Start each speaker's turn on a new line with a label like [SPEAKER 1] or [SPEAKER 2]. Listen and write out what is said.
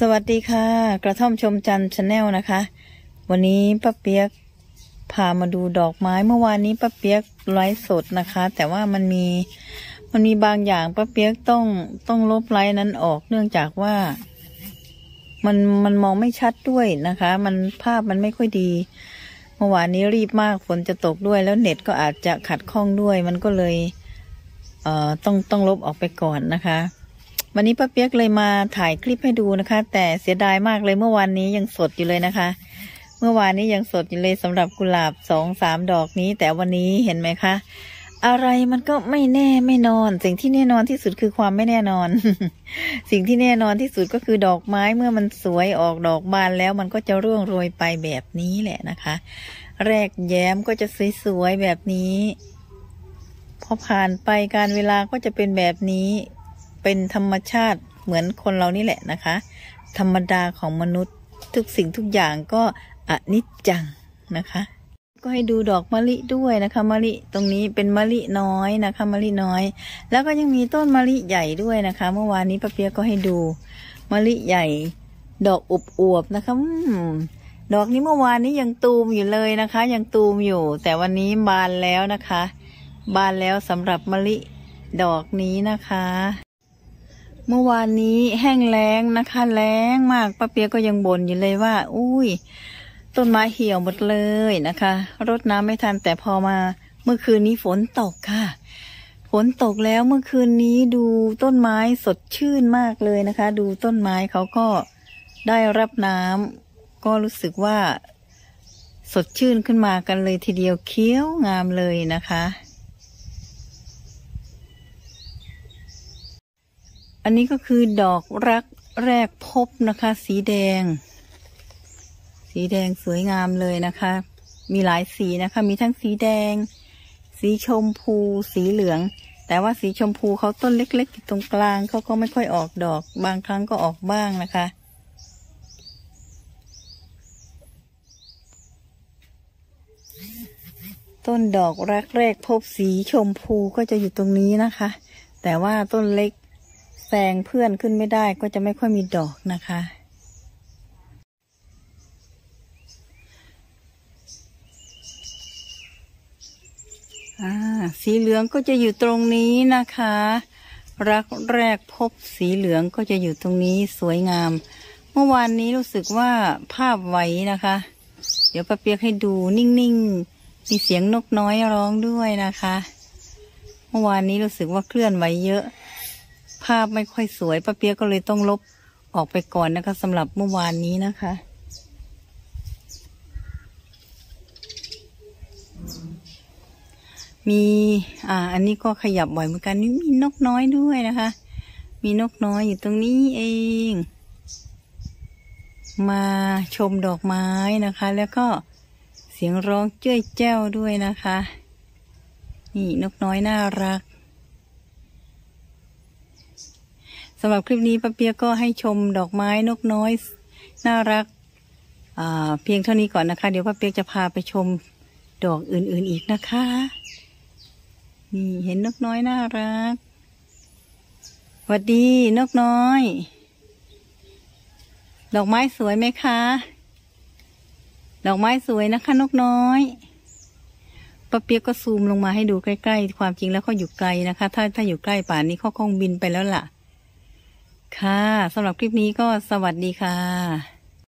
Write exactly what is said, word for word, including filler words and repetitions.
[SPEAKER 1] วัสดีค่ะกระท่อมชมจันทร์ชาแนลนะคะวันนี้ป้าเปียกพามาดูดอกไม้เมื่อวานนี้ป้าเปียกไลฟ์สดนะคะแต่ว่ามันมีมันมีบางอย่างป้าเปียกต้องต้องลบไลฟ์นั้นออกเนื่องจากว่ามันมันมองไม่ชัดด้วยนะคะมันภาพมันไม่ค่อยดีเมื่อวานนี้รีบมากฝนจะตกด้วยแล้วเน็ตก็อาจจะขัดข้องด้วยมันก็เลยเอ่อต้องต้องลบออกไปก่อนนะคะวันนี้ป้าเปียกเลยมาถ่ายคลิปให้ดูนะคะแต่เสียดายมากเลยเมื่อวานนี้ยังสดอยู่เลยนะคะเมื่อวานนี้ยังสดอยู่เลยสำหรับกุหลาบสองสามดอกนี้แต่วันนี้เห็นไหมคะอะไรมันก็ไม่แน่ไม่นอนสิ่งที่แน่นอนที่สุดคือความไม่แน่นอน สิ่งที่แน่นอนที่สุดก็คือดอกไม้เมื่อมันสวยออกดอกบานแล้วมันก็จะร่วงโรยไปแบบนี้แหละนะคะแรกแย้มก็จะสวยๆแบบนี้พอผ่านไปการเวลาก็จะเป็นแบบนี้เป็นธรรมชาติเหมือนคนเรานี่แหละนะคะธรรมดาของมนุษย์ทุกสิ่งทุกอย่างก็อนิจจังนะคะก็ให้ดูดอกมะลิด้วยนะคะมะลิตรงนี้เป็นมะลิน้อยนะคะมะลิน้อยแล้วก็ยังมีต้นมะลิใหญ่ด้วยนะคะเมื่อวานนี้ป้าเปียกก็ให้ดูมะลิใหญ่ดอกอวบๆนะคะดอกนี้เมื่อวานนี้ยังตูมอยู่เลยนะคะยังตูมอยู่แต่วันนี้บานแล้วนะคะบานแล้วสำหรับมะลิดอกนี้นะคะเมื่อวานนี้แห้งแล้งนะคะแล้งมากป้าเปียกก็ยังบ่นอยู่เลยว่าอุ้ยต้นไม้เหี่ยวหมดเลยนะคะรดน้ำไม่ทันแต่พอมาเมื่อคืนนี้ฝนตกค่ะฝนตกแล้วเมื่อคืนนี้ดูต้นไม้สดชื่นมากเลยนะคะดูต้นไม้เขาก็ได้รับน้ำก็รู้สึกว่าสดชื่นขึ้นมากันเลยทีเดียวเขียวงามเลยนะคะอันนี้ก็คือดอกรักแรกพบนะคะสีแดงสีแดงสวยงามเลยนะคะมีหลายสีนะคะมีทั้งสีแดงสีชมพูสีเหลืองแต่ว่าสีชมพูเขาต้นเล็กๆอยู่ตรงกลางเขาก็ไม่ค่อยออกดอกบางครั้งก็ออกบ้างนะคะต้นดอกรักแรกพบสีชมพูก็จะอยู่ตรงนี้นะคะแต่ว่าต้นเล็กแซงเพื่อนขึ้นไม่ได้ก็จะไม่ค่อยมีดอกนะคะอ่าสีเหลืองก็จะอยู่ตรงนี้นะคะรักแรกพบสีเหลืองก็จะอยู่ตรงนี้สวยงามเมื่อวานนี้รู้สึกว่าภาพไหวนะคะเดี๋ยวป้าเปียกให้ดูนิ่งๆมีเสียงนกน้อยร้องด้วยนะคะเมื่อวานนี้รู้สึกว่าเคลื่อนไหวเยอะภาพไม่ค่อยสวยป้าเปียกก็เลยต้องลบออกไปก่อนนะคะสำหรับเมื่อวานนี้นะคะมีอ่าอันนี้ก็ขยับบ่อยเหมือนกันนี่มีนกน้อยด้วยนะคะมีนกน้อยอยู่ตรงนี้เองมาชมดอกไม้นะคะแล้วก็เสียงร้องเจ้ยแจ้วด้วยนะคะนี่นกน้อยน่ารักสำหรับคลิปนี้ป้าเปียกก็ให้ชมดอกไม้นกน้อยน่ารักอ่าเพียงเท่านี้ก่อนนะคะเดี๋ยวป้าเปียกจะพาไปชมดอกอื่นๆอีกนะคะนี่เห็นนกน้อยน่ารักสวัสดีนกน้อยดอกไม้สวยไหมคะดอกไม้สวยนะคะนกน้อยป้าเปียกก็ซูมลงมาให้ดูใกล้ๆความจริงแล้วเขาอยู่ไกลนะคะถ้าถ้าอยู่ใกล้ป่านนี้เขาคงบินไปแล้วล่ะค่ะสำหรับคลิปนี้ก็สวัสดีค่ะ